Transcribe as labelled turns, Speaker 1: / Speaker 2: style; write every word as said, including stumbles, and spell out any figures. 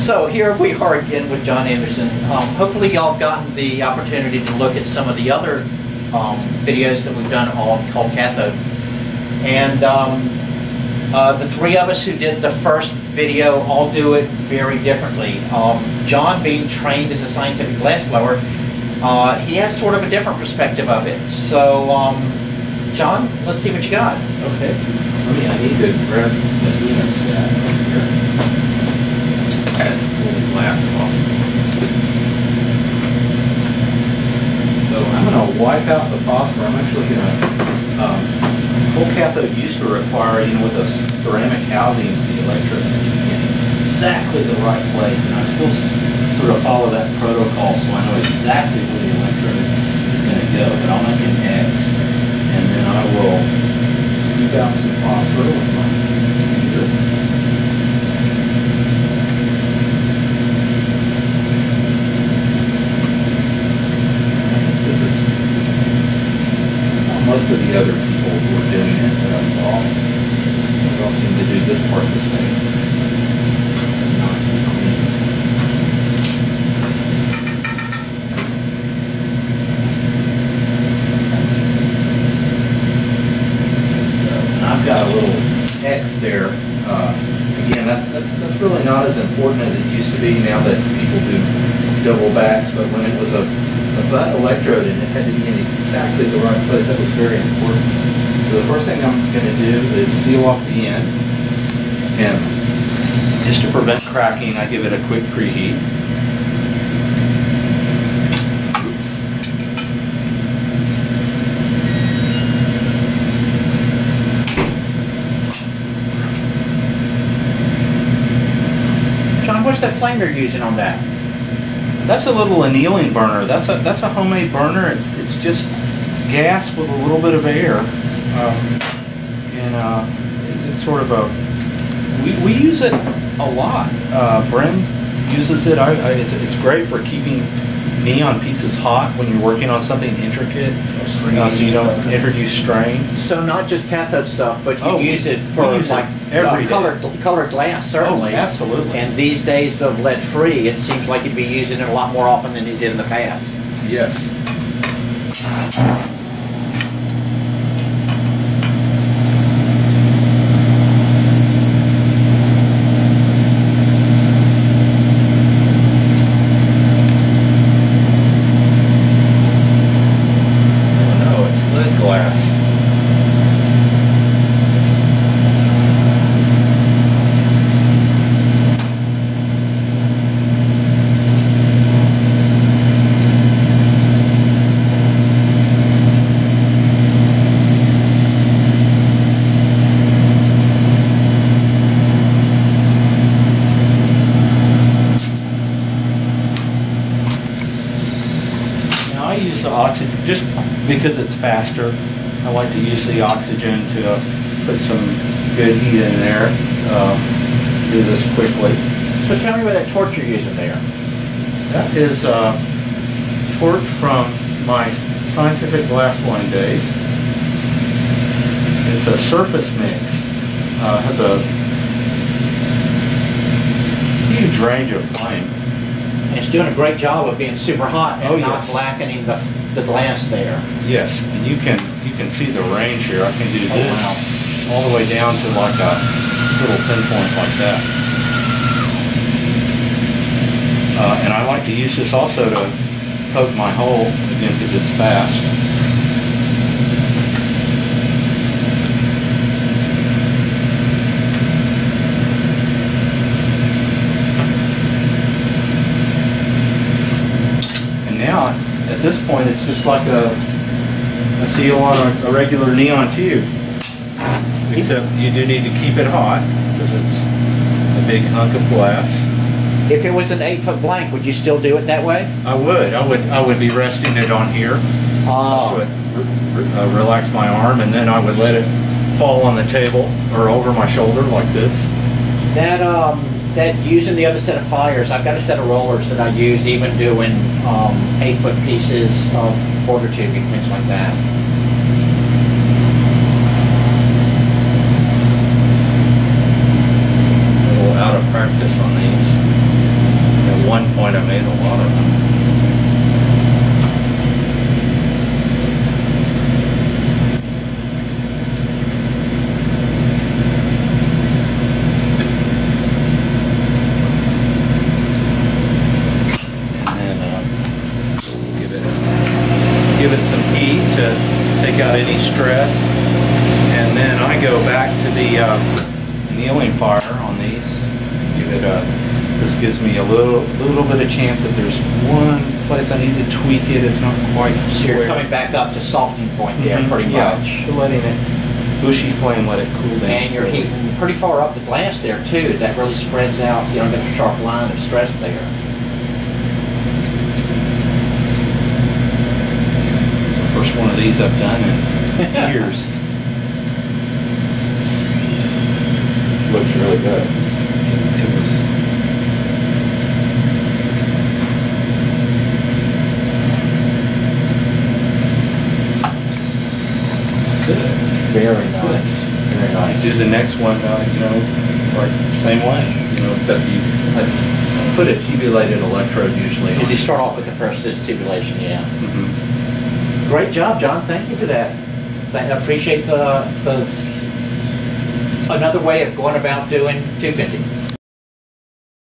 Speaker 1: So here we are again with John Anderson. Um, hopefully y'all have gotten the opportunity to look at some of the other um, videos that we've done all called Cathode. And um, uh, the three of us who did the first video all do it very differently. Um, John, being trained as a scientific glassblower, uh, he has sort of a different perspective of it. So um, John, let's see what you got.
Speaker 2: Okay. I mean, I need to grab the Venus uh, over here. Pull the glass off. So I'm going to wipe out the phosphor. I'm actually going to, um, cold cathode used to require, you know, with those ceramic housings, the electrode in exactly the right place, and I still sort of follow that protocol so I know exactly where the electrode is going to go. But I'll make an X, and then I will scoop out some phosphor with my finger. Most of the other people who were doing it that I saw, they all seem to do this part the same. Not so clean. So, and I've got a little X there. Uh, again, that's, that's, that's really not as important as it used to be now that people do double backs, but when it was a a flat electrode and it had to be in exactly the right place, that was very important. So the first thing I'm going to do is seal off the end, and just to prevent cracking, I give it a quick preheat.
Speaker 1: John, what's that flame you're using on that?
Speaker 2: That's a little annealing burner. That's a that's a homemade burner. It's it's just gas with a little bit of air, um, and uh, it's sort of a. We, we use it a lot. Uh, Bren uses it. I, I, it's it's great for keeping neon pieces hot when you're working on something intricate, uh, so you don't introduce strain.
Speaker 1: So not just cathode stuff, but you
Speaker 2: oh,
Speaker 1: use it
Speaker 2: we
Speaker 1: for
Speaker 2: use
Speaker 1: like
Speaker 2: it every
Speaker 1: uh, colored colored glass, certainly.
Speaker 2: Oh, absolutely.
Speaker 1: And these days of lead free, it seems like you'd be using it a lot more often than you did in the past.
Speaker 2: Yes. I use the oxygen just because it's faster. I like to use the oxygen to uh, put some good heat in there. Uh, do this quickly.
Speaker 1: So tell me what that torch you're using there.
Speaker 2: That is uh, torch from my scientific glassblowing days. It's a surface mix. Uh, has a huge range of flame.
Speaker 1: And it's doing a great job of being super hot and
Speaker 2: oh,
Speaker 1: not
Speaker 2: yes.
Speaker 1: blackening the, the glass there.
Speaker 2: Yes, and you can you can see the range here. I can do this
Speaker 1: oh, wow.
Speaker 2: all the way down to like a little pinpoint like that. Uh, and I like to use this also to poke my hole, again, because it's fast. Now, at this point, it's just like a, a seal on a, a regular neon tube. Except you do need to keep it hot because it's a big hunk of glass.
Speaker 1: If it was an eight foot blank, would you still do it that way?
Speaker 2: I would. I would. I would be resting it on here.
Speaker 1: Oh.
Speaker 2: So it re uh, relax my arm, and then I would let it fall on the table or over my shoulder like this.
Speaker 1: That um. That using the other set of fires, I've got a set of rollers that I use even doing um, eight foot pieces of border tubing, things like that.
Speaker 2: A little out of practice on these. one point I made a lot of them. Give it some heat to take out any stress, and then I go back to the uh, annealing fire on these. Give it a. This gives me a little, little bit of chance that there's one place I need to tweak it. It's not quite.
Speaker 1: So you're coming back up to softening point there,
Speaker 2: Mm-hmm.
Speaker 1: pretty
Speaker 2: yeah,
Speaker 1: much.
Speaker 2: letting it bushy flame, let it cool down.
Speaker 1: And you're
Speaker 2: slowly.
Speaker 1: heating pretty far up the glass there too. That really spreads out. You don't get a sharp line of stress there.
Speaker 2: First one of these I've done in years.
Speaker 3: Looks really good.
Speaker 2: It was. That's it.
Speaker 3: Very
Speaker 2: That's
Speaker 3: nice.
Speaker 2: it.
Speaker 3: Very nice.
Speaker 2: Do the next one, uh, you know, like same way, you know, except you like, put a tubulated electrode usually.
Speaker 1: Did
Speaker 2: on
Speaker 1: you
Speaker 2: it.
Speaker 1: start off with the first tubulation? Yeah.
Speaker 2: Mhm.
Speaker 1: Great job, John. Thank you for that. I appreciate the, the another way of going about doing tube bending.